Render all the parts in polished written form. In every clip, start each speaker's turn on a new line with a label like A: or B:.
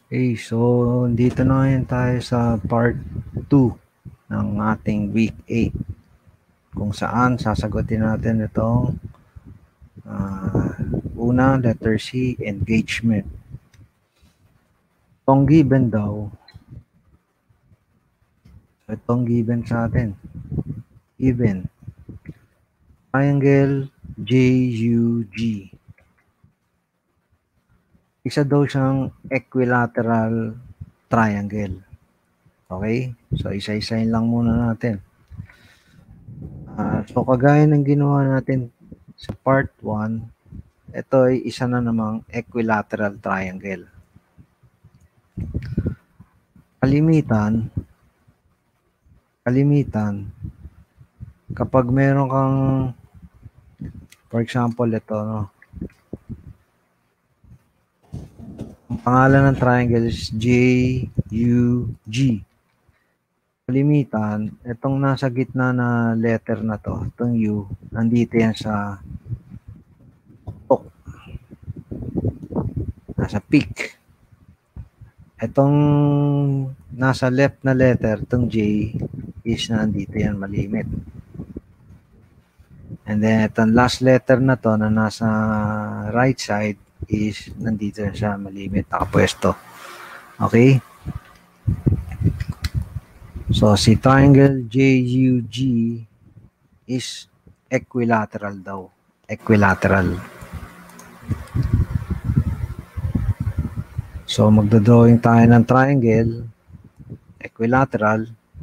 A: Okay, so dito na ngayon tayo sa part 2 ng ating week 8 kung saan sasagutin natin itong una, letter C, engagement. Itong given daw, itong given sa atin, given, triangle JUG. Isa daw siyang equilateral triangle. Okay? So, isa-isahin lang muna natin. So, kagaya ng ginawa natin sa part 1, ito ay isa na namang equilateral triangle. Kalimitan, kapag meron kang, for example, ito, no? Ang pangalan ng triangle is JUG. Kalimitan, itong nasa gitna na letter na to, itong U, nandito yan sa tuktok. Nasa peak. Itong nasa left na letter, itong J, is nandito yan, malimit. And then, itong last letter na to na nasa right side is nandito siya, malimit, nakapwesto. Okay? So, si triangle JUG is equilateral daw. Equilateral. So, magdodrawing tayo ng triangle, equilateral.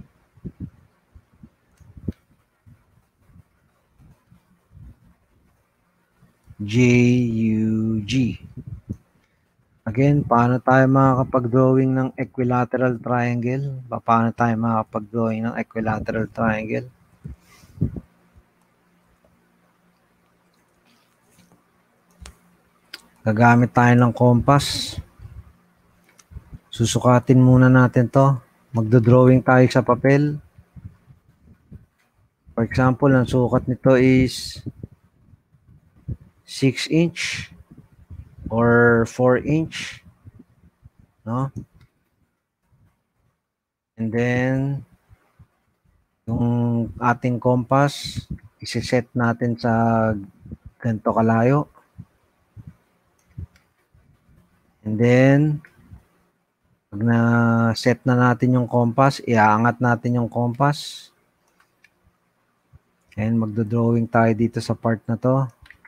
A: JUG. Again, paano tayo makakapag-drawing ng equilateral triangle? Paano tayo makakapag-drawing ng equilateral triangle? Gagamit tayo ng compass. Susukatin muna natin to. Magdodrawing tayo sa papel. For example, ang sukat nito is 6 inch or 4 inch. No? And then, yung ating compass, isi-set natin sa ganito kalayo. And then, pag na-set na natin yung compass, iaangat natin yung compass. And magdodrawing tayo dito sa part na to.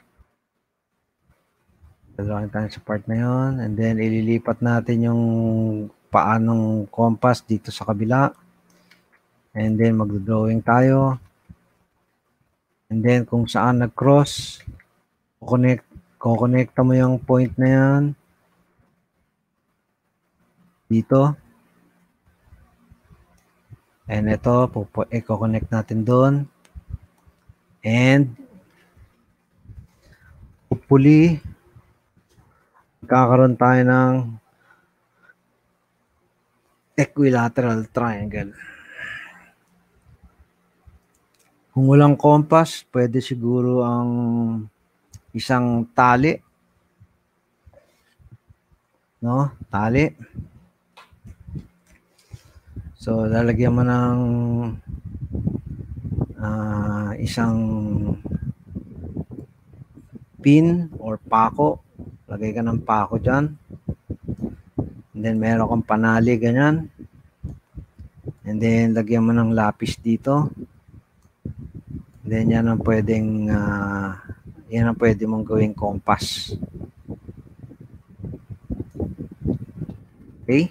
A: Magdodrawing tayo sa part na yon. And then, ililipat natin yung paanong compass dito sa kabila. And then, magdodrawing tayo. And then, kung saan nag-cross, kukonekta mo yung point na yan. Dito. And ito, i-connect natin doon. And hopefully, magkakaroon tayo ng equilateral triangle. Kung walang compass, pwede siguro ang isang tali. No? Tali. So, lalagyan mo ng isang pin or pako. Lagay ka ng pako dyan. And then, meron kang panali, ganyan. And then, lagyan mo ng lapis dito. And then, yan ang pwedeng, yan ang pwede mong gawing compass. Okay?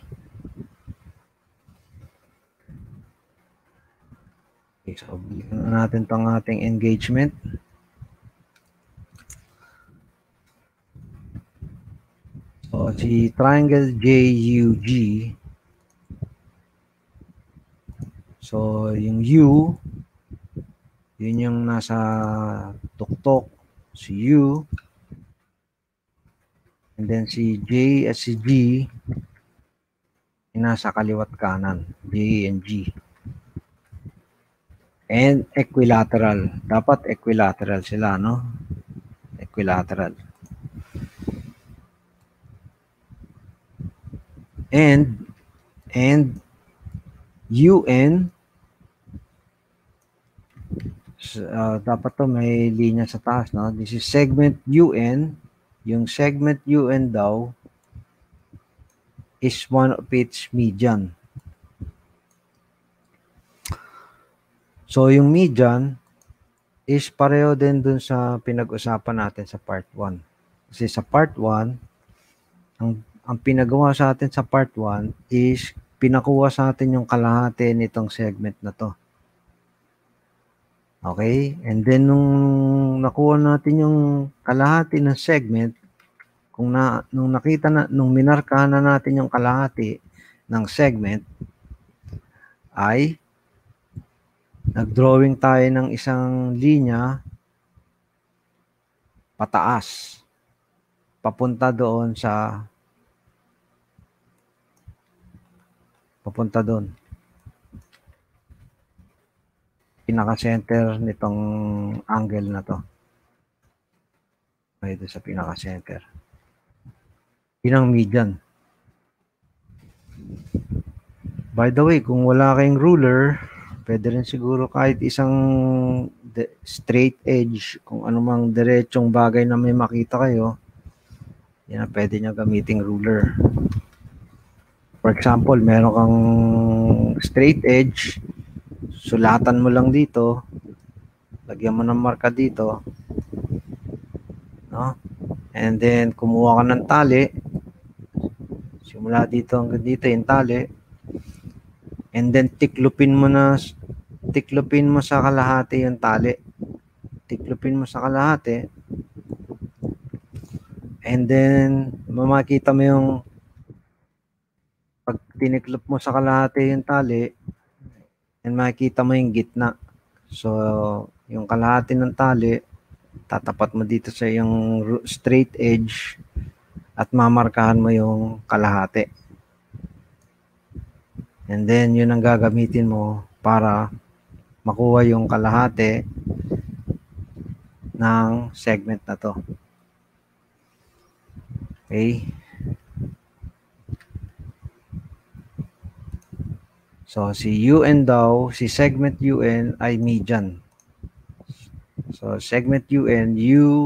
A: Okay, so, bigyan natin itong ating engagement. So, si triangle JUG, so, yung U, yun yung nasa tuktok, si U, and then si J at si G, yung nasa kaliwat kanan, J and G. And equilateral. Dapat equilateral sila, no? Equilateral. and UN, dapat to may linya sa taas, no? This is segment UN. Yung segment UN daw is one of its median. So, yung median is pareho din dun sa pinag-usapan natin sa part 1. Kasi sa part 1, ang pinagawa sa atin sa part 1 is pinakuha sa atin yung kalahati nitong segment na to. Okay? And then, nung nakuha natin yung kalahati ng segment, nung nakita na, nung minarkahan na natin yung kalahati ng segment, ay nag-drawing tayo ng isang linya pataas, papunta doon. Pinaka-center nitong angle na to. Ito sa pinaka-center. Yun ang median. By the way, kung wala kayong ruler, pwede rin siguro kahit isang straight edge, kung anumang diretsong bagay na may makita kayo, yan na pwede nyo gamiting ruler. For example, meron kang straight edge, sulatan mo lang dito, lagyan mo ng marka dito, no? And then, kumuha ka ng tali, simula dito hanggang dito yung tali, and then tiklupin mo sa kalahati yung tali. Tiklupin mo sa kalahati, and then, makikita mo yung pag tiniklop mo sa kalahati yung tali, and makikita mo yung gitna. So, yung kalahati ng tali, tatapat mo dito sa yung straight edge at mamarkahan mo yung kalahati. And then, yun ang gagamitin mo para makuha yung kalahati ng segment na to. Okay? So, si UN daw, si segment UN ay median. So, segment UN,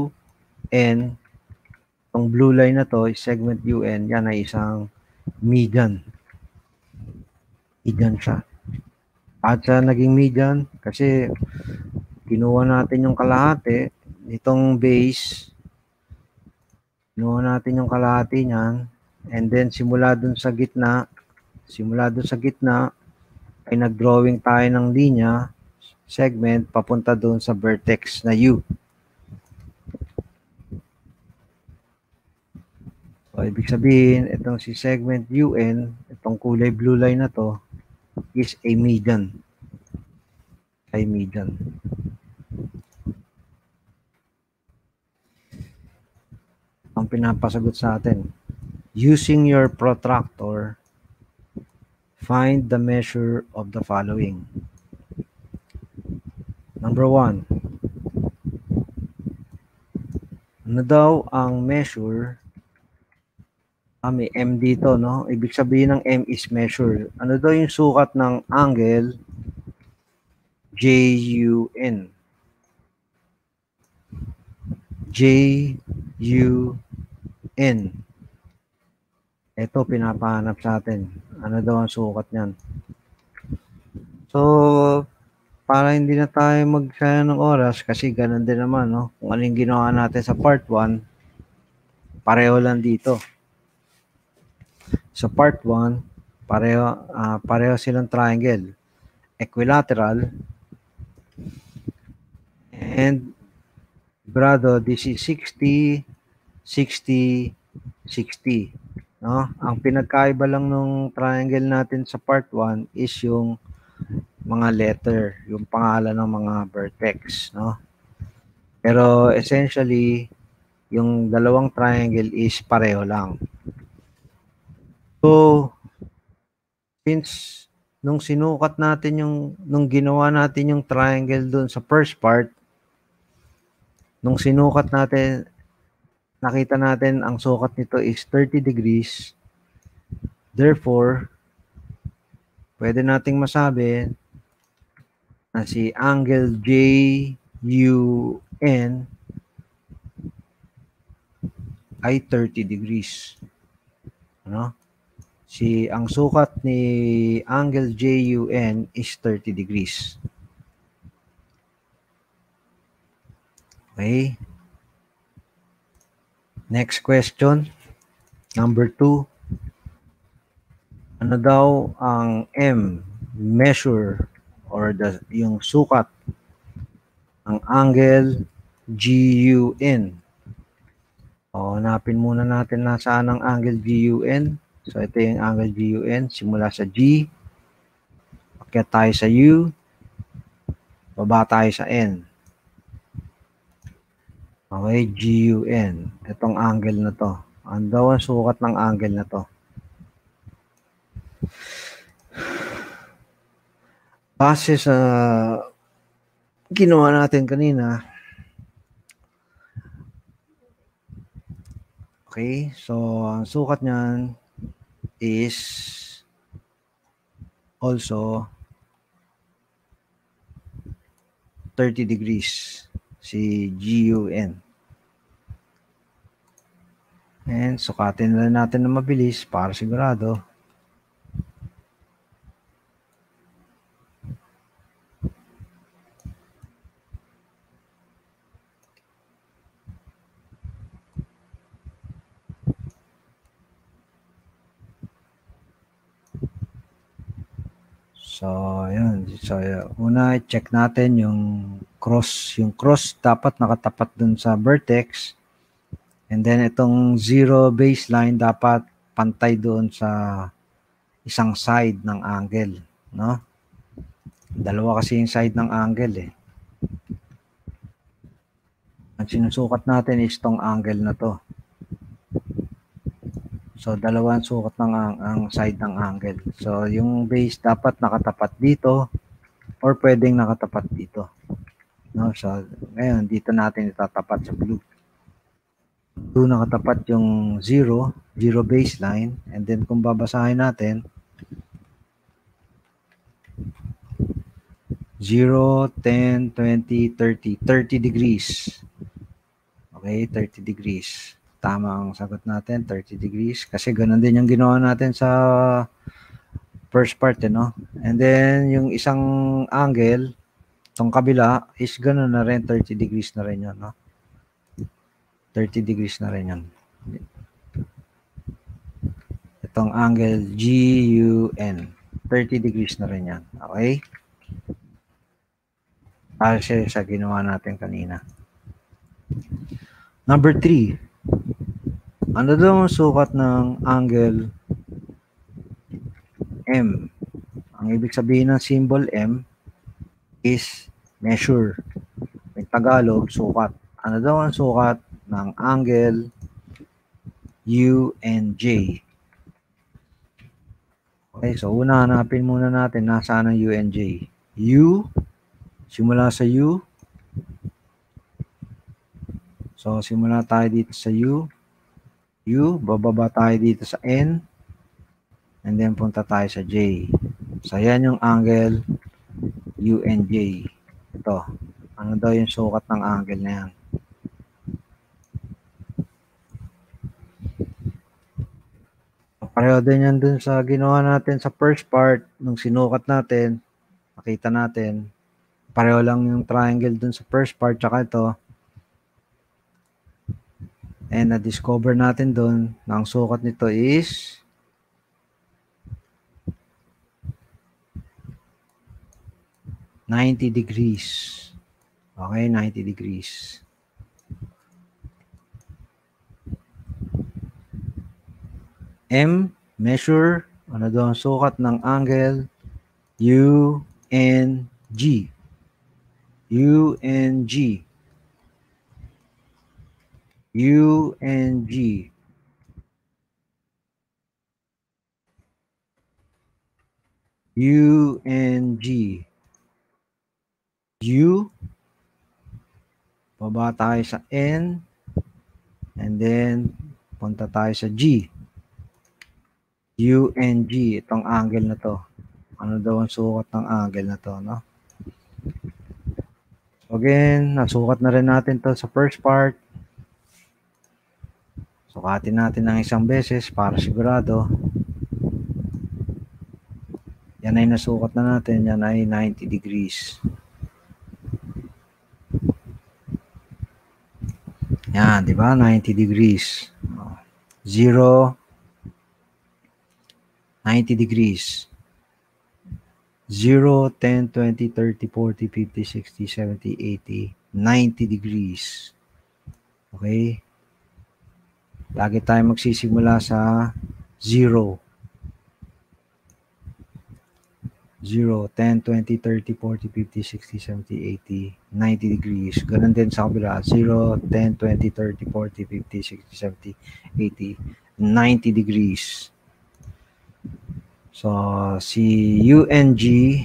A: itong blue line na to, segment UN, yan ay isang median. Median siya. At sa naging median, kasi kinuha natin yung kalahati, nitong base, kinuha natin yung kalahati niyan, and then simula dun sa gitna, ay nag-drawing tayo ng linya, segment, papunta dun sa vertex na U. So, ibig sabihin, itong si segment UN, itong kulay blue line na to, is a median. Ay median. Ang pinapasagot sa atin, using your protractor, find the measure of the following. Number 1. Ano daw ang measure? May M dito, no? Ibig sabihin ng M is measure. Ano daw yung sukat ng angle JUN? JUN. Ito, pinapahanap sa atin. Ano daw ang sukat niyan? So, para hindi na tayo magsayang ng oras, kasi ganun din naman, no? Kung ano yung ginawa natin sa part 1, pareho lang dito. Sa part 1, pareho silang triangle. Equilateral. And, brado, this is 60, 60, 60. No? Ang pinagkaiba lang ng triangle natin sa part 1 is yung mga letter, yung pangalan ng mga vertex, no? Pero essentially, yung dalawang triangle is pareho lang. So, since nung sinukat natin nung ginawa natin yung triangle doon sa first part, nung sinukat natin, nakita natin ang sukat nito is 30 degrees. Therefore, pwede nating masabi na si angle JUN ay 30 degrees. Ano? Ang sukat ni angle JUN is 30 degrees. Okay? Next question. Number 2. Ano daw ang M measure or yung sukat ng angle GUN? O, hanapin muna natin nasaan ang angle GUN. So, ito yung angle GUN. Simula sa G. Akyat tayo sa U. Baba tayo sa N. Okay, GUN. Itong angle na to. Ano daw ang sukat ng angle na to? Base sa ginawa natin kanina. Okay, so ang sukat niyan is also 30 degrees. Si GUN. And sukatin na natin na mabilis para sigurado. So, yun. So, una, check natin yung cross. Yung cross dapat nakatapat dun sa vertex. And then, itong zero baseline dapat pantay doon sa isang side ng angle. No? Dalawa kasi yung side ng angle eh. Ang sinusukat natin is tong angle na to. So, dalawang sukat ng ang side ng angle. So, yung base dapat nakatapat dito or pwedeng nakatapat dito. No? So, ngayon, dito natin itatapat sa blue. Doon nakatapat yung zero baseline. And then, kung babasahin natin, 0, 10, 20, 30. 30 degrees. Okay, 30 degrees. Tama ang sagot natin, 30 degrees. Kasi ganun din yung ginawa natin sa first part, no? And then, yung isang angle, itong kabila, is ganun na rin, 30 degrees na rin yun, no? 30 degrees na rin yun. Itong angle GUN, 30 degrees na rin yan. Okay? Kasi sa ginawa natin kanina. Number 3. Ano daw ang sukat ng angle M? Ang ibig sabihin ng symbol M is measure. May Tagalog, sukat. Ano daw ang sukat ng angle U and J? Okay, so una hanapin muna natin nasaan ang U and J. U, simula sa U. So, simula tayo dito sa U. U, bababa tayo dito sa N. And then, punta tayo sa J. So, yan yung angle U and J. Ito. Ano daw yung sukat ng angle na yan? Pareho din yan dun sa ginawa natin sa first part. Nung sinukat natin, nakita natin, pareho lang yung triangle dun sa first part tsaka ito. And na-discover natin dun na ang sukat nito is 90 degrees. Okay, 90 degrees. M, measure, ano daw ang sukat ng angle U and G. U and G. U and G. U and G. U, baba tayo sa N, and then punta tayo sa G. UNG, itong angle na to. Ano daw ang sukat ng angle na to, no? So again, nasukat na rin natin to sa first part. Sukatin natin ng isang beses para sigurado. Yan ay nasukat na natin. Yan ay 90 degrees. Yan, di ba? 90 degrees. 0, 90 degrees. 0, 10, 20, 30, 40, 50, 60, 70, 80, 90 degrees. Okay? Lagi tayo magsisimula sa 0. 0, 10, 20, 30, 40, 50, 60, 70, 80, 90 degrees. Ganun din sa kabila. 0, 10, 20, 30, 40, 50, 60, 70, 80, 90 degrees. So, si UNG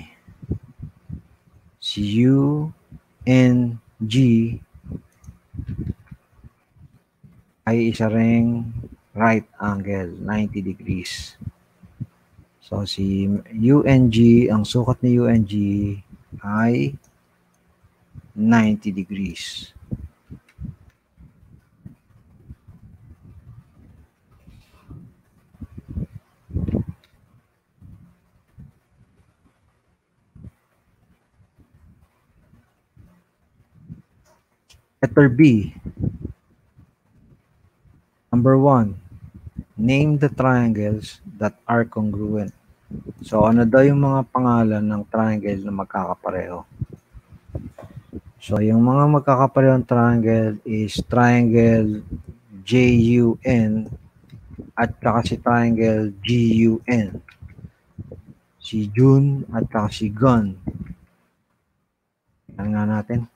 A: ay isa ring right angle, 90 degrees. So, si UNG, ang sukat ni UNG ay 90 degrees. Letter B. Number 1. Name the triangles that are congruent. So, ano daw yung mga pangalan ng triangle na magkakapareho? So, yung mga magkakaparehong triangle is triangle JUN at saka si triangle GUN. Si Jun at saka si Gun. Yan nga natin.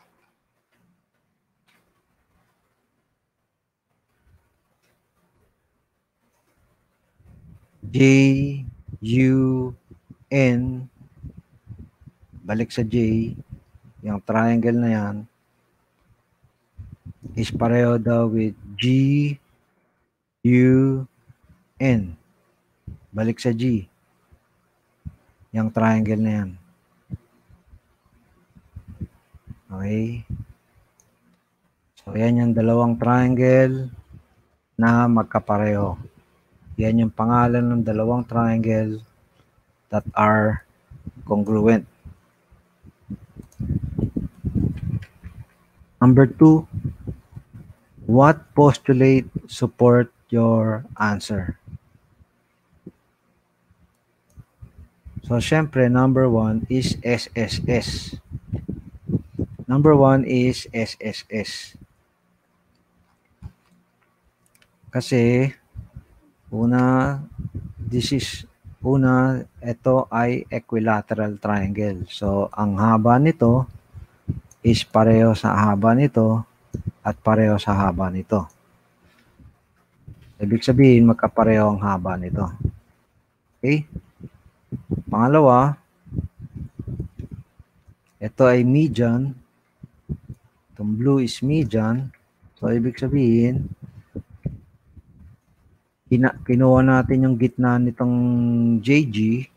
A: JUN, balik sa J, yung triangle na yan is pareho daw with GUN. Balik sa G, yung triangle na yan. Okay? So, yan yung dalawang triangle na magkapareho. Yan yung pangalan ng dalawang triangle that are congruent. Number 2, what postulate support your answer? So, syempre, number 1 is SSS. Number 1 is SSS. Kasi, ito ay equilateral triangle. So, ang haba nito is pareho sa haba nito at pareho sa haba nito. Ibig sabihin, magkapareho ang haba nito. Okay? Pangalawa, ito ay median. Itong blue is median. So, ibig sabihin, kinuha natin yung gitna nitong JG.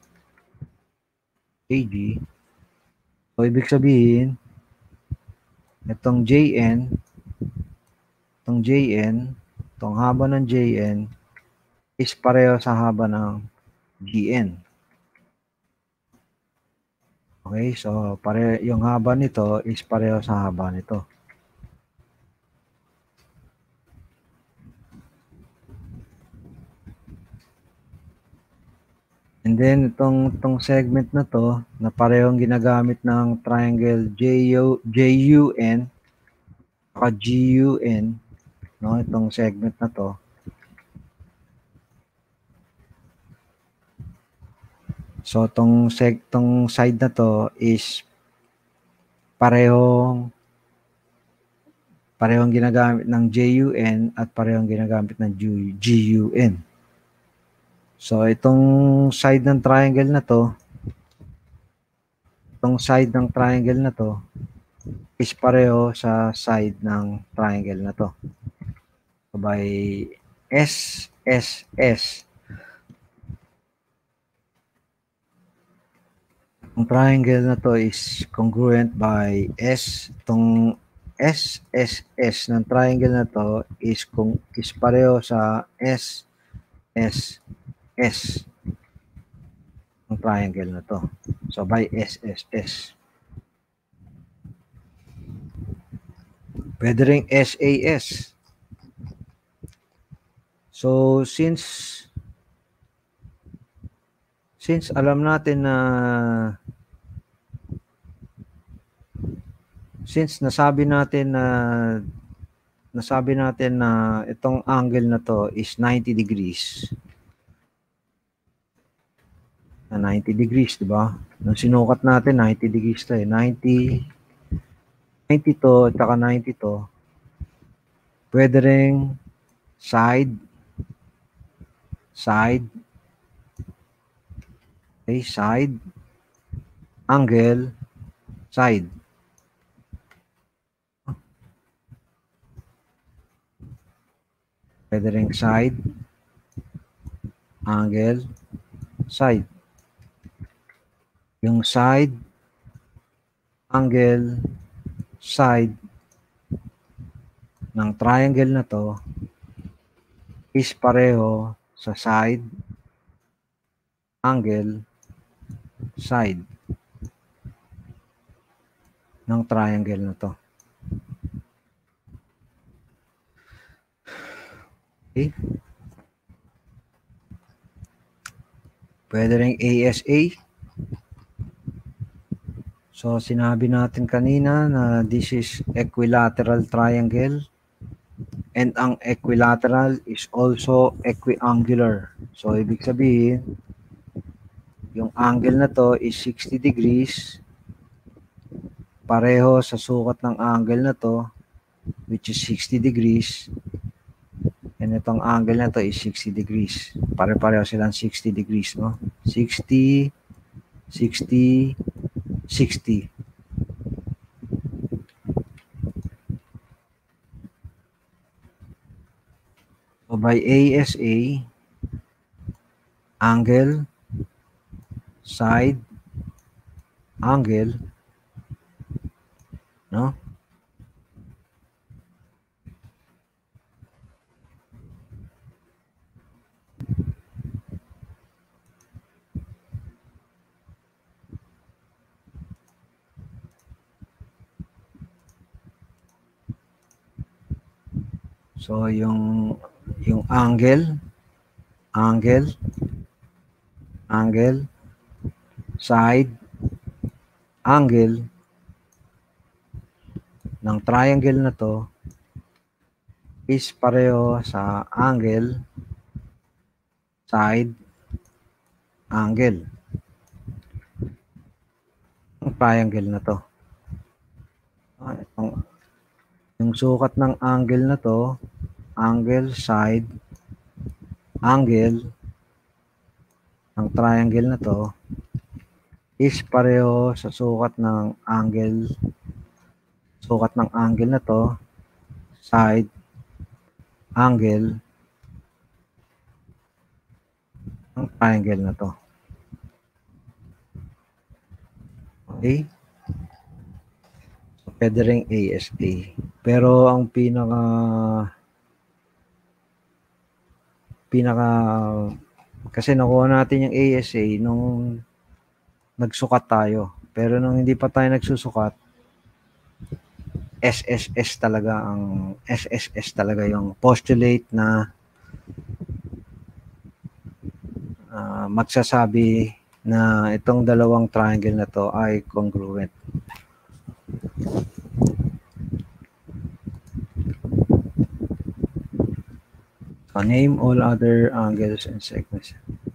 A: So, ibig sabihin, itong JN, itong haba ng JN is pareho sa haba ng GN. Okay, so yung haba nito is pareho sa haba nito. And then, itong segment na to, na parehong ginagamit ng triangle JUN at GUN, no? Itong segment na to. So, itong side na to is parehong ginagamit ng JUN at parehong ginagamit ng GUN. So, itong side ng triangle na to, is pareho sa side ng triangle na to. So, by SSS, Ang triangle na to is congruent by S. Itong SSS ng triangle na to is pareho sa SSS ng triangle na to. So by SSS. Pwede ring SAS. So since alam natin na nasabi natin na itong angle na to is 90 degrees. 90 degrees, di ba? Nung sinukat natin, 90 degrees to eh. 90 to, at saka 90 to. Pwede ring side, okay, side, angle, side. Pwede ring side, angle, side. Yung side, angle, side ng triangle na to is pareho sa side, angle, side ng triangle na to. Okay? Pwede ring ASA. So, sinabi natin kanina na this is equilateral triangle and ang equilateral is also equiangular. So, ibig sabihin, yung angle na to is 60 degrees pareho sa sukat ng angle na to which is 60 degrees and itong angle na to is 60 degrees. Pare-pareho silang 60 degrees, no? 60, 60, 60. So by ASA, angle, side, angle, no? So yung angle, side, angle ng triangle na to is pareho sa angle, side, angle ng triangle na to. Yung sukat ng angle na to, angle, side, angle ng triangle na to is pareho sa sukat ng angle na to, side, angle ng triangle na to. Okay? So, pwede ring ASA. Pero ang pinaka kasi nakuha natin yung ASA nung nagsukat tayo. Pero nung hindi pa tayo nagsusukat, SSS talaga yung postulate na magsasabi na itong dalawang triangle na to ay congruent. So, name all other angles and segments.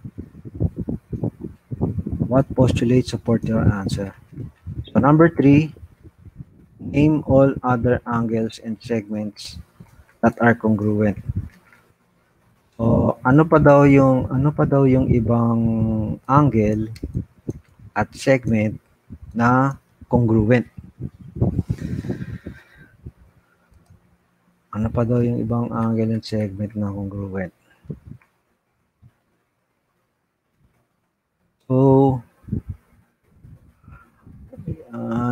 A: What postulates support your answer? So, number 3, name all other angles and segments that are congruent. So, ano pa daw yung ibang angle at segment na congruent? Ano pa daw yung ibang angle and segment na congruent? So,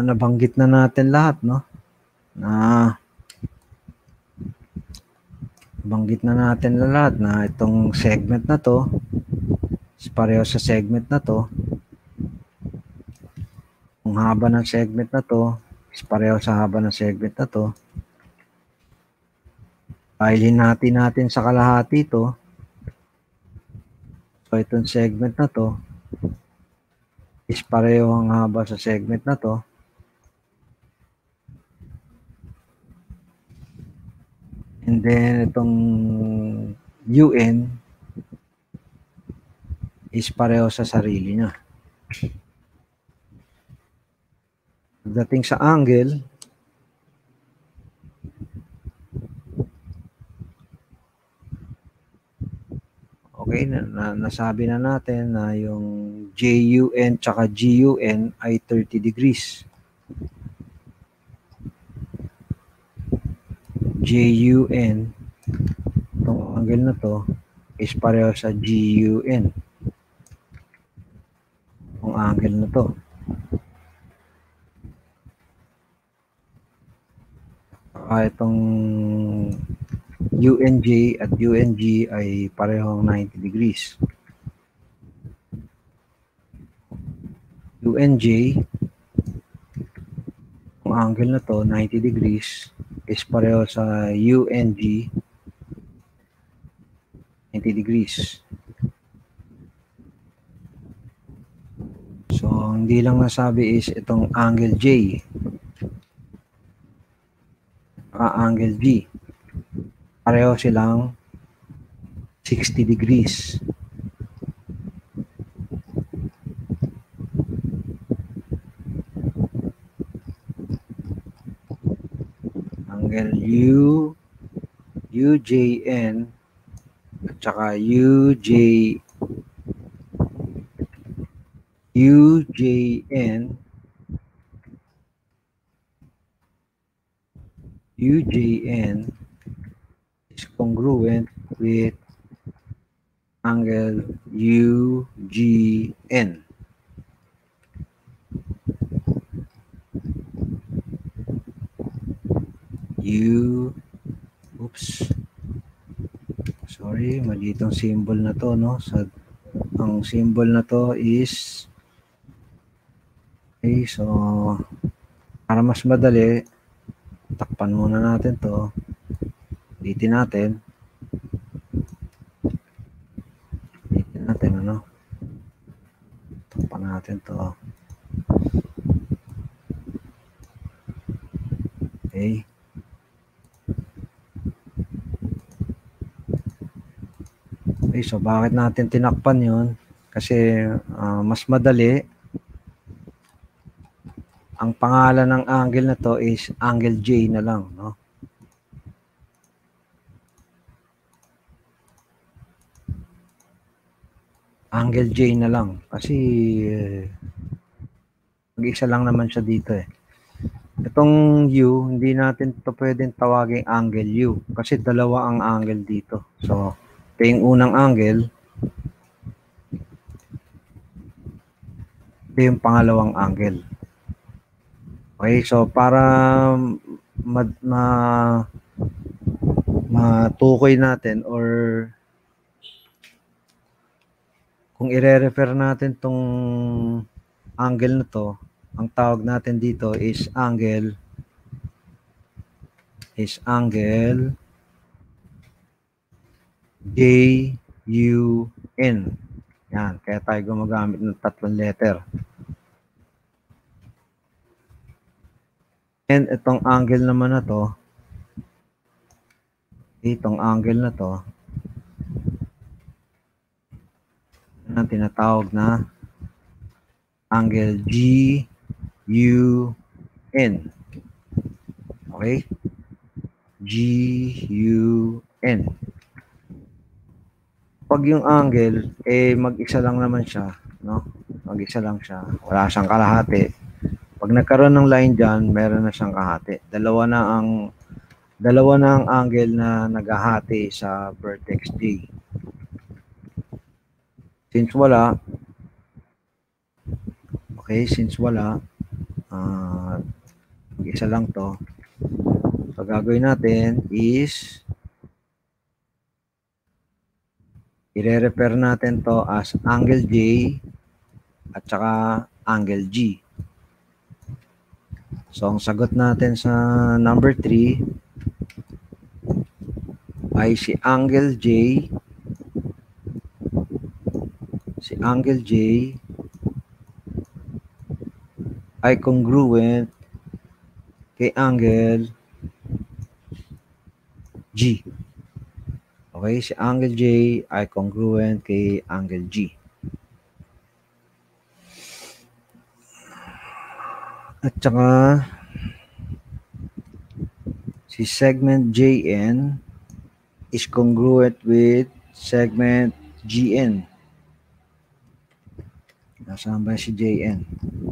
A: nabanggit na natin lahat, no? Banggit na natin lahat na itong segment na to is pareho sa segment na to. Ang haba ng segment na to is pareho sa haba ng segment na to. Dahil natin sa kalahati to. So itong segment na to is pareho ang haba sa segment na to. And then itong UN is pareho sa sarili niya. Pagdating sa angle, okay, nasabi na natin na yung JUN tsaka GUN ay 30 degrees. JUN, itong angle na to, is pareho sa GUN. Itong angle na to. Itong UNJ at UNG ay parehong 90 degrees. UNJ, ang angle na to, 90 degrees, is pareho sa UNG, 90 degrees. So, hindi lang nasabi is itong angle J, angle G. Pareho silang 60 degrees. Angle UJN at saka UJN is congruent with angle UGN. Sorry, mali itong symbol na to, no? Ang symbol na to is, okay, so para mas madali, takpan muna natin to. Ulitin natin, ano? Takpan natin to. Okay. Okay, so bakit natin tinakpan yun? Kasi mas madali. Ang pangalan ng angle na to is angle J na lang, no? Angle J na lang. Kasi mag-isa lang naman siya dito eh. Itong U, hindi natin ito pwedeng tawagin angle U. Kasi dalawa ang angle dito. So, ito yung unang angle. Ito yung pangalawang angle. Okay, so para matukoy natin or kung i-refer natin tong angle na to, ang tawag natin dito is angle JUN. Yan, kaya tayo gumagamit ng tatlong letter. And itong angle naman na to, itong angle na to, ang tinatawag na angle GUN. Okay? GUN. Pag yung angle, mag-isa lang naman siya, no? Mag-isa lang siya. Wala siyang kalahati. Pag nagkaroon ng line dyan, meron na siyang kahati. Dalawa na ang angle na naghahati sa vertex J. Since wala, Isa lang to. So, gagawin natin is i-refer natin to as angle J at saka angle G. So, ang sagot natin sa number 3 ay si angle J. Si angle J ay congruent kay angle G. Okay, si angle J ay congruent kay angle G. At saka si segment JN is congruent with segment GN. Nasaan ba si JN?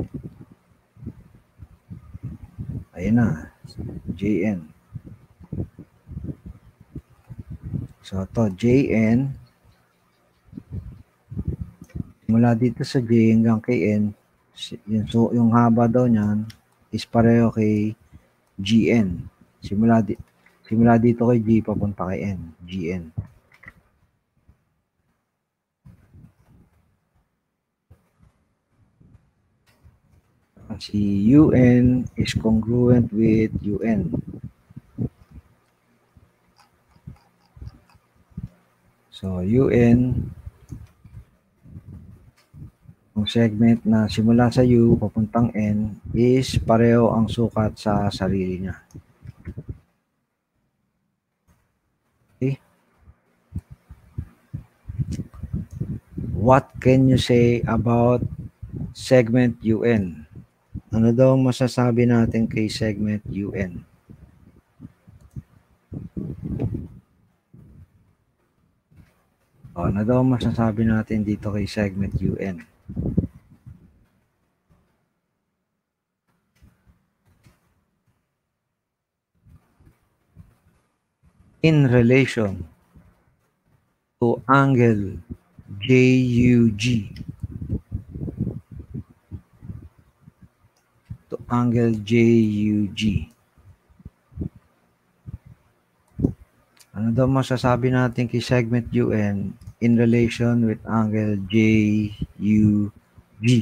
A: Ayun na, JN. So, to JN, mula dito sa J hanggang kay N, yung haba daw niyan is pareho kay GN. Simula dito kay G papunta kay N, GN. Si UN is congruent with UN. So, UN, ang segment na simula sa U papuntang N is pareho ang sukat sa sarili niya. Okay? What can you say about segment UN? Ano daw masasabi natin kay segment UN? Ano daw masasabi natin dito kay segment UN? In relation to angle JUG, angle JUG. Ano daw masasabi natin kay segment UN in relation with angle JUG?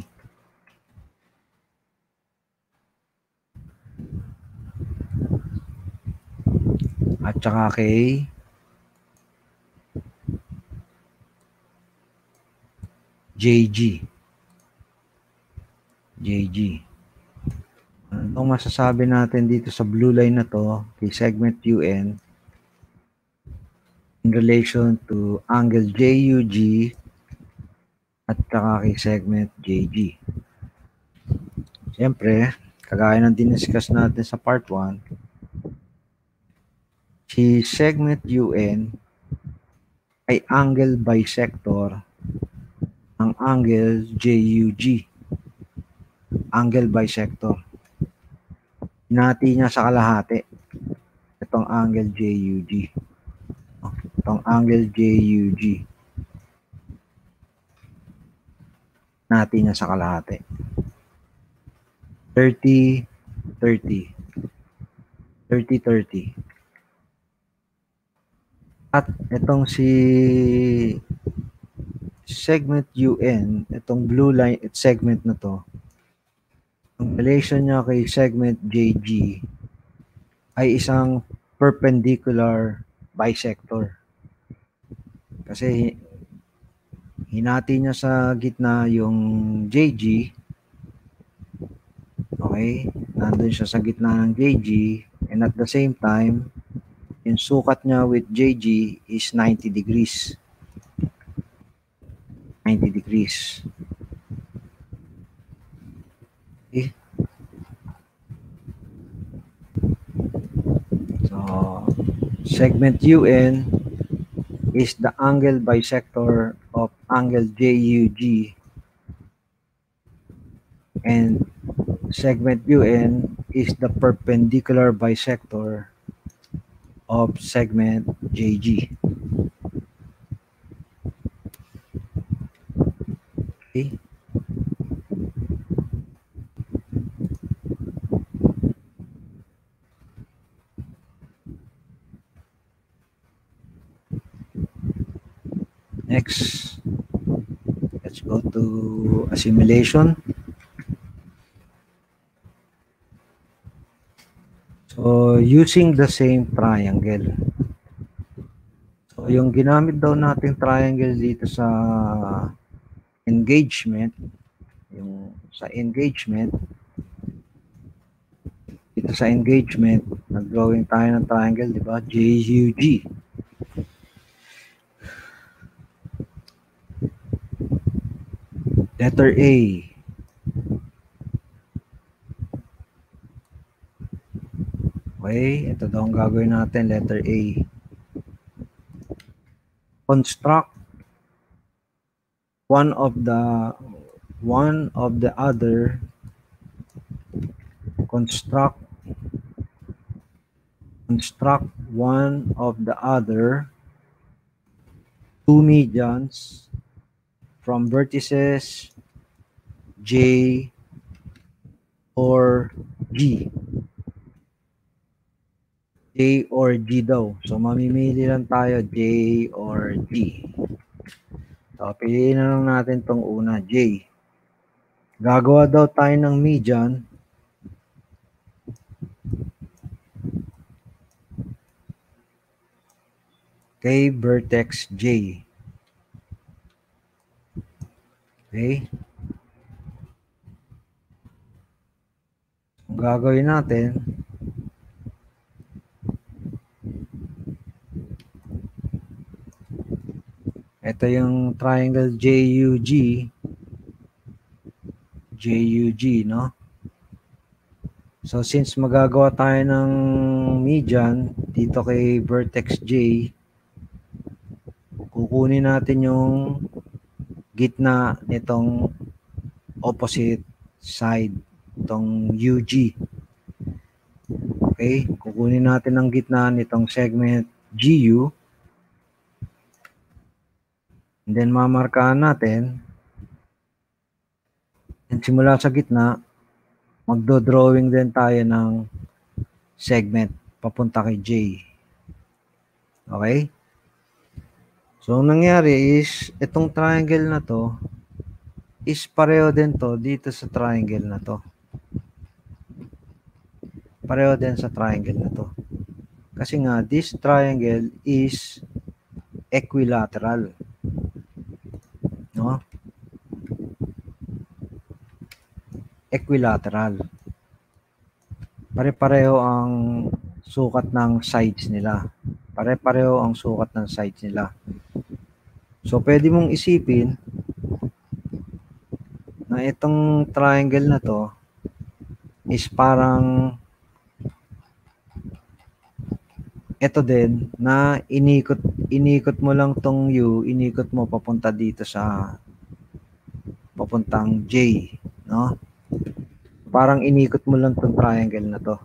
A: At saka kay JG. Anong masasabi natin dito sa blue line na to kay segment UN in relation to angle JUG at saka kay segment JG? Siyempre, kagaya ng diniscuss natin sa part 1, si segment UN ay angle bisector ng angle JUG. Angle bisector. Hinati niya sa kalahati. Itong angle JUG. Itong angle JUG. Hinati niya sa kalahati. 30-30. 30-30. At itong si segment UN, itong blue line segment na to, ang relation niya kay segment JG ay isang perpendicular bisector. Kasi hinati niya sa gitna yung JG. Okay? Nandun siya sa gitna ng JG, and at the same time, yung sukat niya with JG is 90 degrees. 90 degrees. Okay? So, segment UN is the angle bisector of angle JUG, and segment UN is the perpendicular bisector of segment JG. Okay. Next, let's go to assimilation. So, using the same triangle. So, yung ginamit daw nating triangle dito sa engagement, yung sa engagement, dito sa engagement, nag-drawing tayo ng triangle, di ba? JUG. Letter A. Okay, ito daw ang gagawin natin, letter A. Construct one of the other. Construct one of the other two medians from vertices J or G. J or G daw. So, mamimili lang tayo J or G. So, piliin na lang natin tong una, J. Gagawa daw tayo ng median kay vertex J. Okay? Ang gagawin natin, ito yung triangle JUG, no? So, since magagawa tayo ng median dito kay vertex J, kukunin natin yung gitna nitong opposite side, itong UG. Okay? Kukunin natin ang gitna nitong segment GU. And then, mamarkahan natin. And simula sa gitna, magdo-drawing din tayo ng segment papunta kay J. Okay? So, ang nangyari is, itong triangle na to, is pareho din to dito sa triangle na to. Pareho din sa triangle na to. Kasi nga, this triangle is equilateral. No? Equilateral. Pare-pareho ang sukat ng sides nila. Pare-pareho ang sukat ng sides nila. So, pwede mong isipin na itong triangle na to is parang ito din na inikot mo lang tong U, inikot mo papunta dito sa papuntang J, no? Parang inikot mo lang tong triangle na to.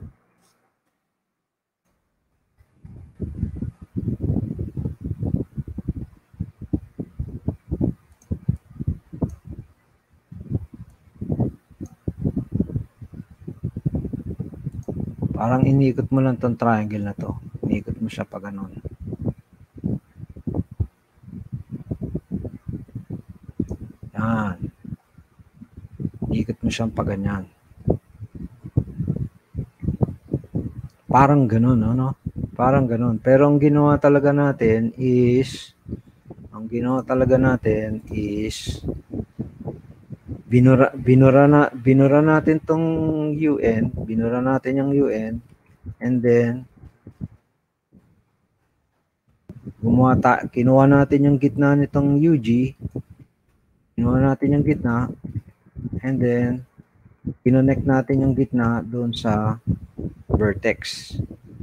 A: Parang inikot mo lang tong triangle na to. Inikot mo siya pa ganun. Yan. Inikot mo siyang pa ganyan. Parang ganun, ano? Parang ganun. Pero ang ginawa talaga natin is binura natin tong UN, binura natin yung UN, and then kinuha natin yung gitna nitong UG, kinuha natin yung gitna, and then kinonect natin yung gitna doon sa vertex.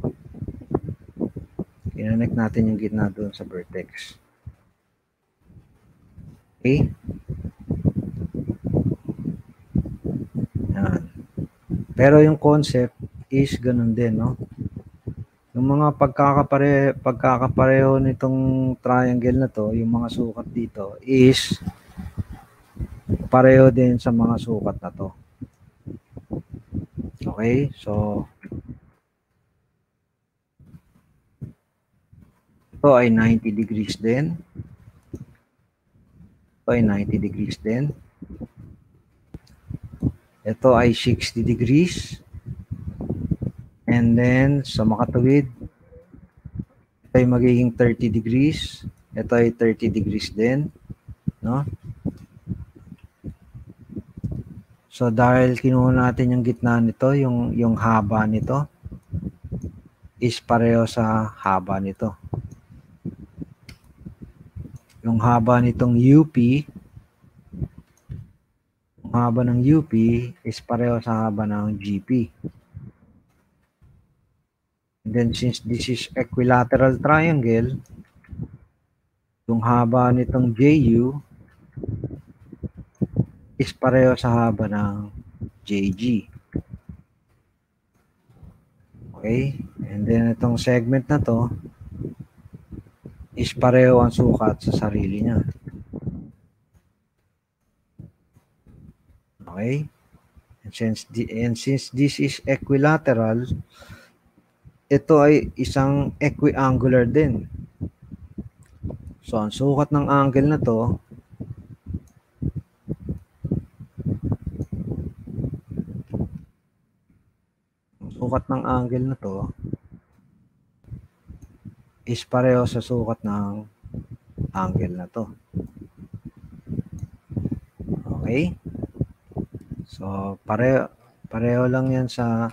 A: Kinonect natin yung gitna doon sa vertex. Okay? Yan. Pero yung concept is ganun din, no? Yung mga pagkakapareho nitong triangle na to, yung mga sukat dito is pareho din sa mga sukat na to. Okay? So, ito ay 90 degrees din. ito ay 90 degrees din. Ito ay 60 degrees. And then, sa makatuwid, ito ay magiging 30 degrees. Ito ay 30 degrees din. No? So, dahil kinuha natin yung gitna nito, yung haba nito, is pareho sa haba nito. Yung haba nitong UP, yung haba ng UP is pareho sa haba ng GP. And then since this is equilateral triangle, yung haba nitong JU is pareho sa haba ng JG. Okay? And then itong segment na to is pareho ang sukat sa sarili niya. Okay? And since this is equilateral, ito ay isang equiangular din. So, ang sukat ng angle na to is pareho sa sukat ng angle na to. Okay? So, pareho lang yan sa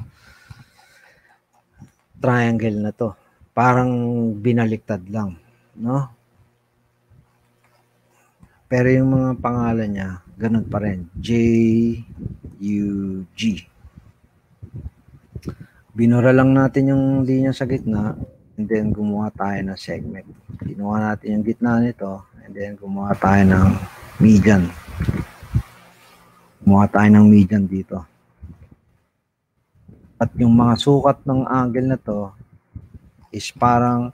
A: triangle na to. Parang binaliktad lang, no? Pero yung mga pangalan niya, ganun pa rin. J, U, G. Binura lang natin yung linya sa gitna and then gumawa tayo ng segment. Kinuha natin yung gitna nito and then gumawa tayo ng median. Gumawa tayo ng median dito. At yung mga sukat ng angle na to is parang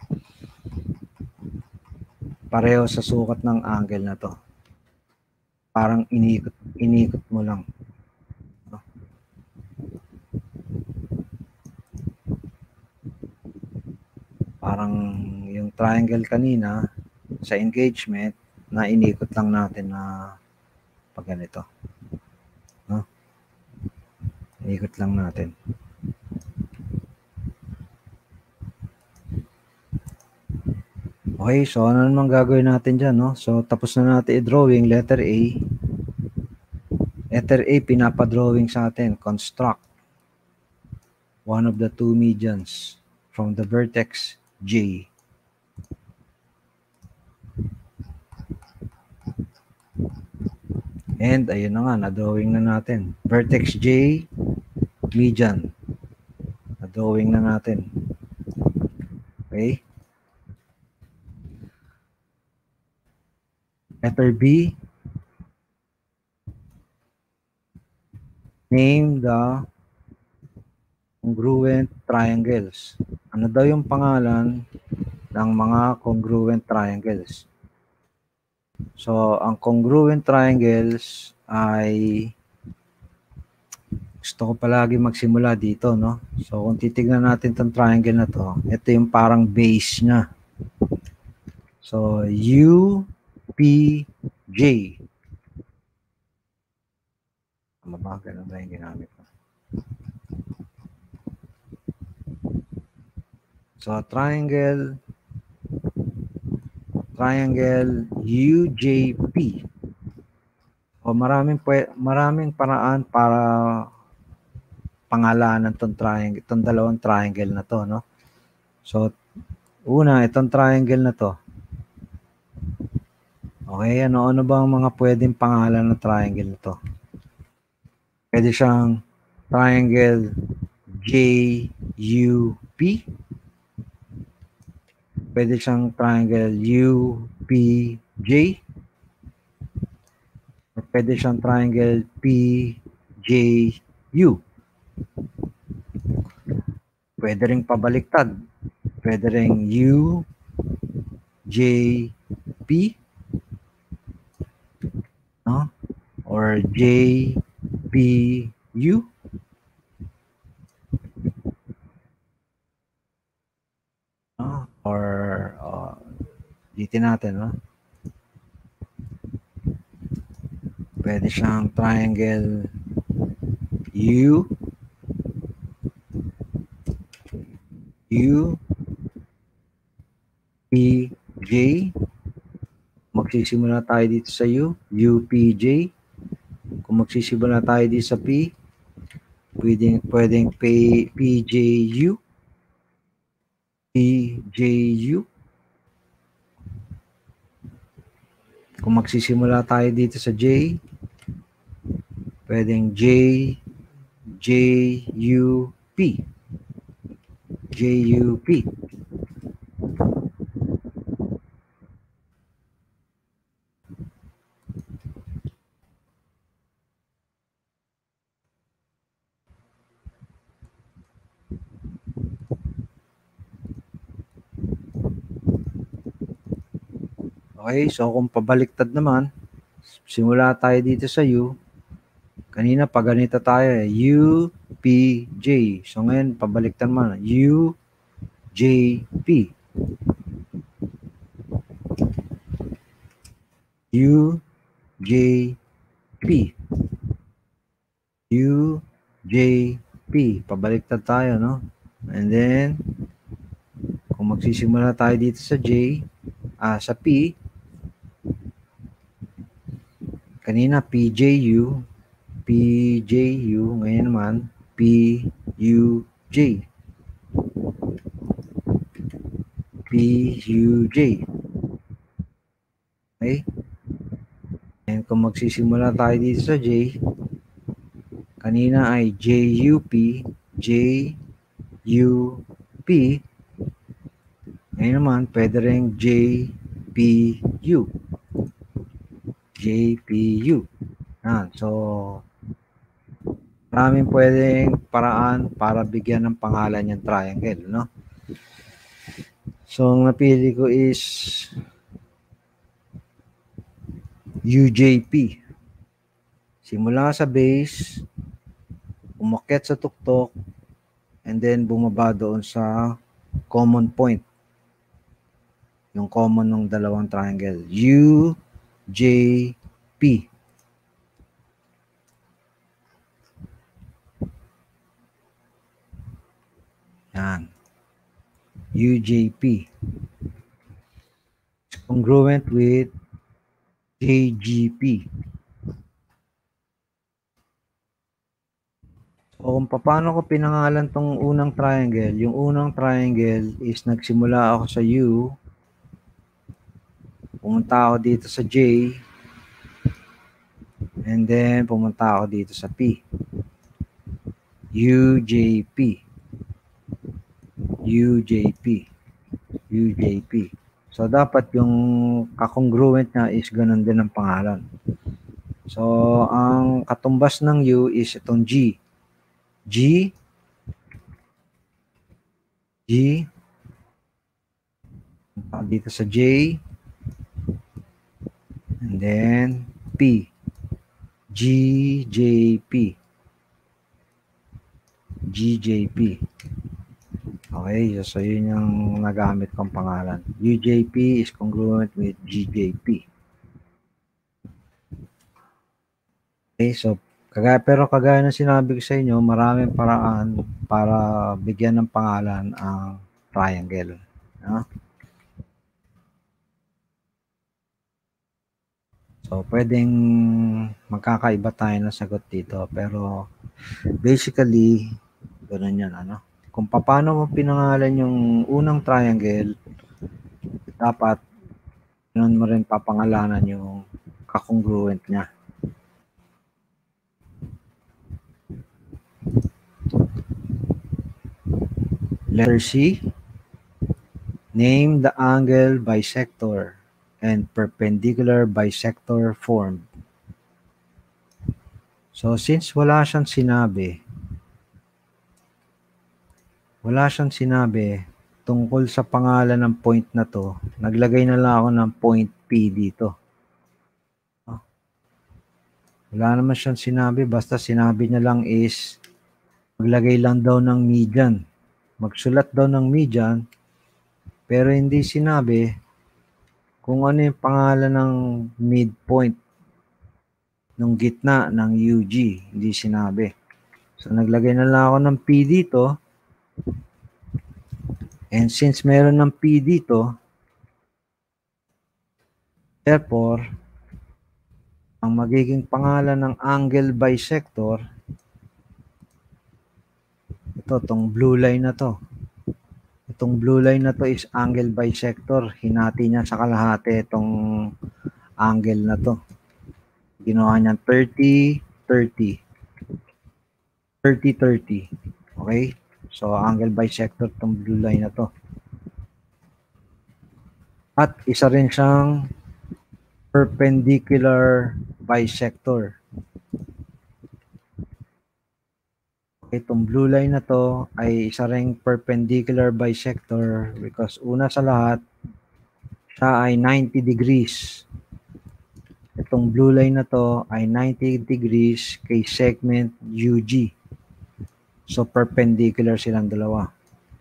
A: pareho sa sukat ng angle na to. Parang inikot mo lang. Parang yung triangle kanina sa engagement na inikot lang natin na pag ganito. No? Inikot lang natin. Okay, so ano naman gagawin natin dyan, no? So, tapos na natin i-drawing, letter A. Letter A, pinapadrawing sa atin, construct one of the two medians from the vertex J. And, ayun na nga, na-drawing na natin. Vertex J, median. Na-drawing na natin. Okay? Letter B, name the congruent triangles. Ano daw yung pangalan ng mga congruent triangles? So, ang congruent triangles ay gusto ko palagi magsimula dito, no? So, kung titignan natin itong triangle na to, ito yung parang base niya. So, U, P, J. Tama ba? Ganun ba yung ginamit ko? So, triangle UJP. O maraming paraan para pangalanan itong dalawang triangle na to, no? So, una, itong triangle na to. Okay, ano ba ang mga pwedeng pangalan ng triangle na to? Pwede siyang triangle JUP. Pwede siyang triangle UPJ. Or pwede siyang triangle PJU. Pwede ring pabaliktad. Pwede ring UJP. No? Or JPU. No? Or dito natin, no? Pwede siyang triangle U, U, P, J. Magsisimula tayo dito sa U, UPJ. Kung magsisimula tayo dito sa P, pwedeng PJU, PJU. Kung magsisimula tayo dito sa J, pwedeng JUP, JUP. Okay, so kung pabaliktad naman, simula tayo dito sa U. Kanina pa ganito tayo eh, U, P, J. So ngayon, pabaliktad naman, U, J, P. U, J, P. U, J, P. Pabaliktad tayo, no? And then, kung magsisimula tayo dito sa J, sa P, kanina PJU, PJU, ngayon naman PUJ, PUJ. Okay? And kung magsisimula tayo dito sa J, kanina ay JUP, JUP. Ngayon naman, pwede rin JPU, JPU. So, maraming pwedeng paraan para bigyan ng pangalan yung triangle, no? So, ang napili ko is UJP. Simula sa base, umakyat sa tuktok, and then bumaba doon sa common point. Yung common ng dalawang triangle. UJP. Yan. UJP. It's congruent with JGP. So, kung paano ko pinangalan tong unang triangle, yung unang triangle is nagsimula ako sa U, pumunta ako dito sa J, and then pumunta ako dito sa P. UJP. UJP. UJP. So, dapat yung kakongruent na is ganun din ang pangalan. So, ang katumbas ng U is itong G. G. G. Dito sa J. And then, P. GJP. GJP. Okay, so yun yung nagamit kong pangalan. UJP is congruent with GJP. Okay, so kagaya ng sinabi ko sa inyo, maraming paraan para bigyan ng pangalan ang triangle. No? So, pwedeng magkakaiba tayo ng sagot dito, pero basically, ganun yan, ano? Kung paano mo pinangalan yung unang triangle, dapat ganun mo rin papangalanan yung kakongruent niya. Letter C, name the angle bisector and perpendicular bisector formed. So, since wala siyang sinabi tungkol sa pangalan ng point na to, naglagay na lang ako ng point P dito. Wala naman siyang sinabi, basta sinabi niya lang is maglagay lang daw ng median. Magsulat daw ng median, pero hindi sinabi kung ano yung pangalan ng midpoint. nung gitna ng UG. Hindi sinabi. So, naglagay na lang ako ng P dito. And since meron ng P dito, therefore, ang magiging pangalan ng angle bisector, ito, itong blue line na to. Itong blue line na to is angle bisector. Hinati niya sa kalahati itong angle na to. Ginawa niya 30, 30. 30, 30. Okay? So, angle bisector itong blue line na to. At isa rin siyang perpendicular bisector. Itong blue line na to ay isa ring perpendicular bisector because una sa lahat, siya ay 90 degrees. Itong blue line na to ay 90 degrees kay segment UG. So, perpendicular silang dalawa.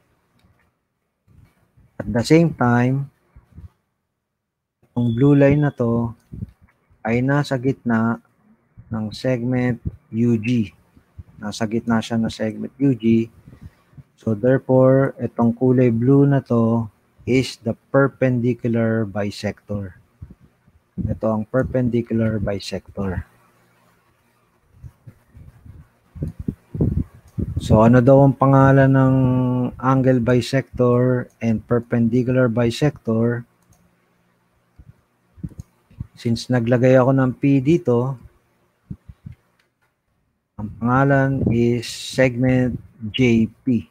A: At the same time, itong blue line na to ay nasa gitna ng segment UG. Nasa gitna siya ng segment UG. So, therefore, itong kulay blue na to is the perpendicular bisector. Ito ang perpendicular bisector. So, ano daw ang pangalan ng angle bisector and perpendicular bisector? Since naglagay ako ng P dito, ang pangalan is segment JP.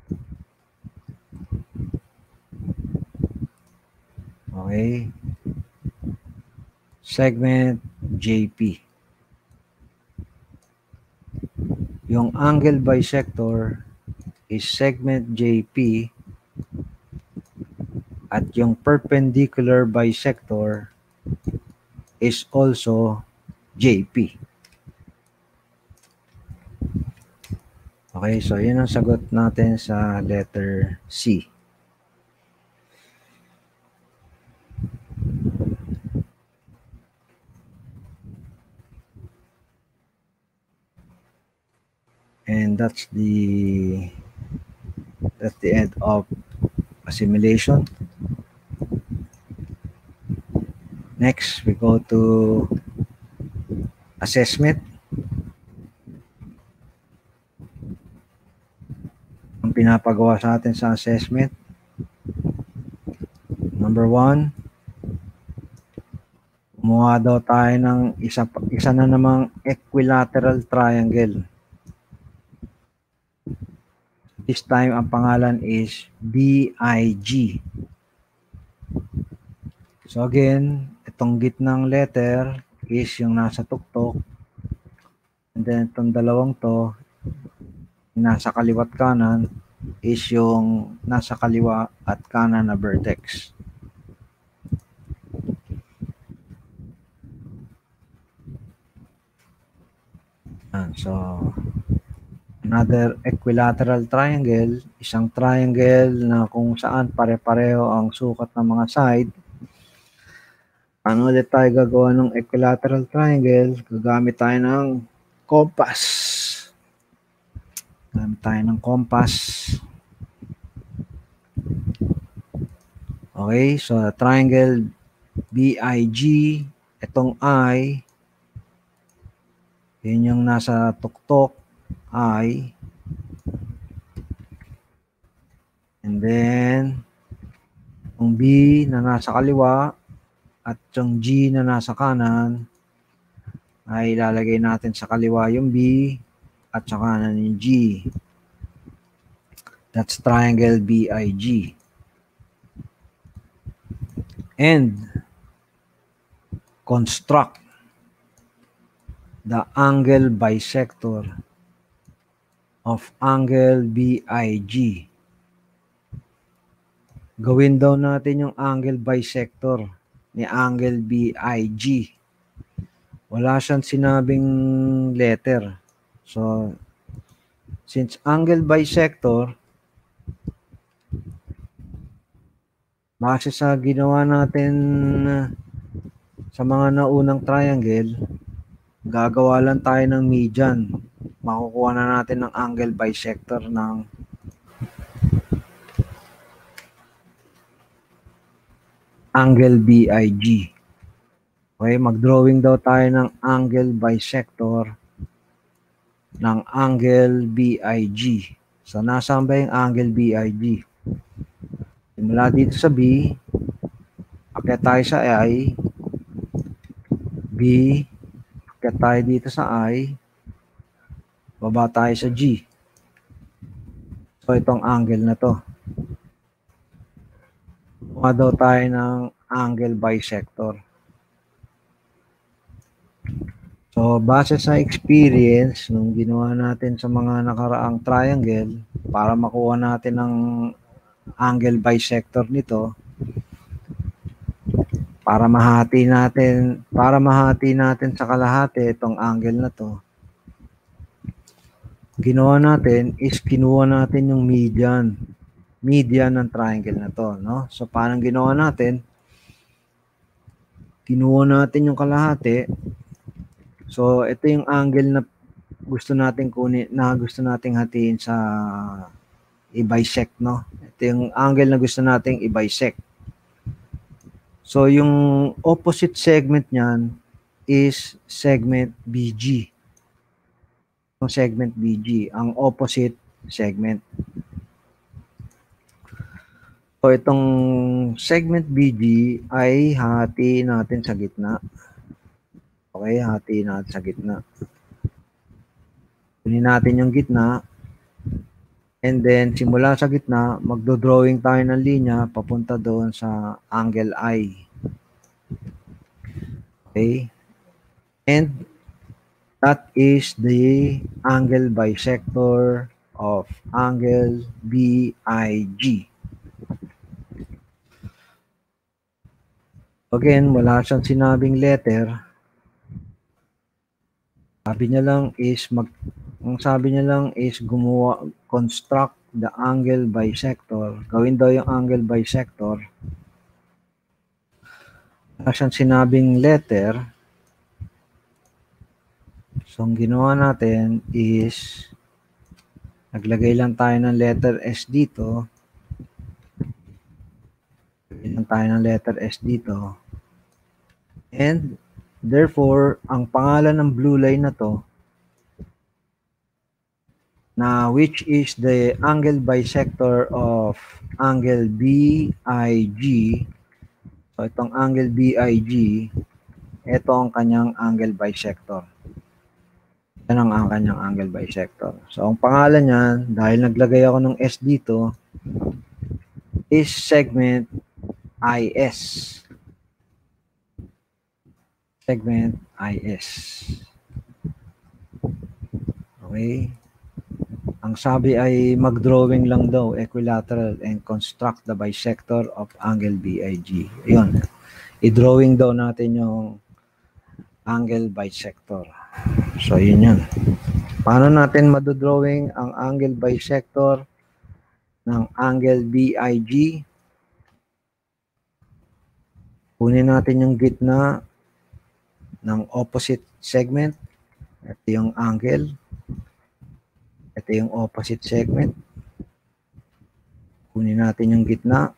A: Okay? Segment JP. Yung angle bisector is segment JP at yung perpendicular bisector is also JP. Okay, so yun ang sagot natin sa letter C. And that's the end of assimilation. Next, we go to assessment. Ang pinapagawa sa atin sa assessment. Number 1, gumawa daw tayo ng isa na namang equilateral triangle. This time, ang pangalan is BIG. So again, itong gitnang letter is yung nasa tuktok. And then itong dalawang to, nasa kaliwa't kanan, is yung nasa kaliwa at kanan na vertex. So, another equilateral triangle, isang triangle na kung saan pare-pareho ang sukat ng mga side. Ano ulit tayo gagawa ng equilateral triangle? Gagamit tayo ng compass. Gagamit tayo ng compass. Okay, so triangle BIG, itong I, yun yung nasa tuktok, I. And then, yung B na nasa kaliwa at yung G na nasa kanan ay ilalagay natin sa kaliwa yung B at sa kanan yung G. That's triangle BIG. And construct the angle bisector of angle BIG. Gawin daw natin yung angle bisector ni angle BIG. Wala siyang sinabing letter. So, since angle bisector, base sa ginawa natin sa mga naunang triangle, gagawa lang tayo ng median. Makukuha na natin ng angle bisector ng angle BIG. Okay, mag-drawing daw tayo ng angle bisector ng angle BIG. So, nasaan ba yung angle BIG? Simula dito sa B, akyat tayo sa I, B, akyat tayo dito sa I, baba tayo sa G. So, itong angle na to. Kuha daw tayo ng angle bisector. So, base sa experience, nung ginawa natin sa mga nakaraang triangle, para makuha natin ng angle bisector nito, para mahati natin sa kalahati itong angle na to, ginawa natin is kinuha natin yung median ng triangle na to, no? So, paano ginawa natin? Kinuha natin yung kalahati. So, ito yung angle na gusto nating kunin, na gusto nating hatiin sa i-bisect, no? Ito yung angle na gusto nating i-bisect. So, yung opposite segment niyan is segment BG. Yung segment BG, ang opposite segment. So, itong segment BG ay hati natin sa gitna. Okay, hati natin sa gitna. Kunin natin yung gitna. And then, simula sa gitna, magdo-drawing tayo ng linya papunta doon sa angle I. Okay? And that is the angle bisector of angle BIG. Again, wala siyang sinabing letter. Sabi niya lang is construct the angle bisector. Gawin daw yung angle bisector. Wala siyang sinabing letter. So, ang ginawa natin is naglagay lang tayo ng letter S dito. Naglagay lang tayo ng letter S dito. And therefore, ang pangalan ng blue line na to, na which is the angle bisector of angle BIG. So, itong angle BIG, ito ang kanyang angle bisector. Yan ang kanyang angle bisector. So, ang pangalan niyan, dahil naglagay ako ng S dito, is segment IS. Segment IS. Okay. Ang sabi ay mag-drawing lang daw, equilateral, and construct the bisector of angle BIG. Ayun. I-drawing daw natin yung angle bisector. So, yun yan. Paano natin madodrawing ang angle bisector ng angle BIG? Kunin natin yung gitna ng opposite segment. Ito yung angle. Ito yung opposite segment. Kunin natin yung gitna.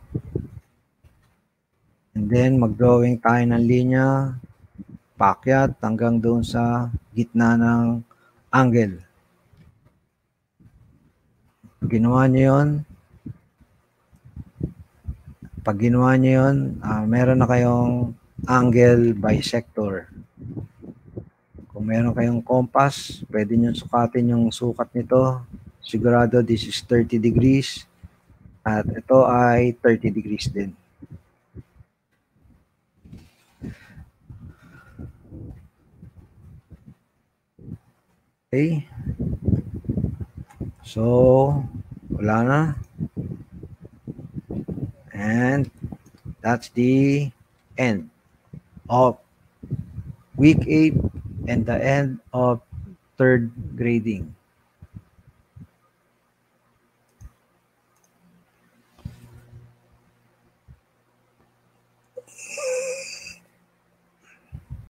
A: And then, mag-drawing tayo ng linya, paakyat hanggang doon sa gitna ng angle. Pag ginawa nyo yun, meron na kayong angle bisector. Kung meron kayong compass, pwede nyo sukatin yung sukat nito. Sigurado this is 30 degrees. At ito ay 30 degrees din. Okay. So, wala na. And that's the end of week 8 and the end of third grading.